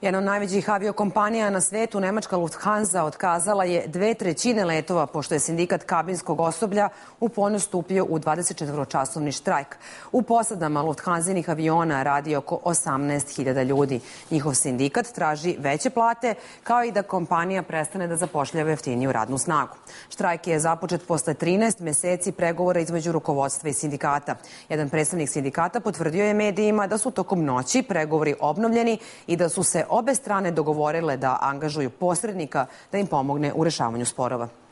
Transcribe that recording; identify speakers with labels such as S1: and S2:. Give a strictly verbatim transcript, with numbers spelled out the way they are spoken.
S1: Jedna od najvećih aviokompanija na svetu, nemačka Lufthansa, otkazala je dve trećine letova pošto je sindikat kabinskog osoblja u ponju stupio u dvadesetčetvoročasovni štrajk. U posadama Lufthansinih aviona radi oko osamnaest hiljada ljudi. Njihov sindikat traži veće plate, kao i da kompanija prestane da zapošljava jeftiniju radnu snagu. Štrajk je započet posle trinaest meseci pregovora između rukovodstva i sindikata. Jedan predstavnik sindikata potvrdio je medijima da su tokom noći pregovori obnovljeni i da su se obe strane dogovorile da angažuju posrednika da im pomogne u rešavanju sporova.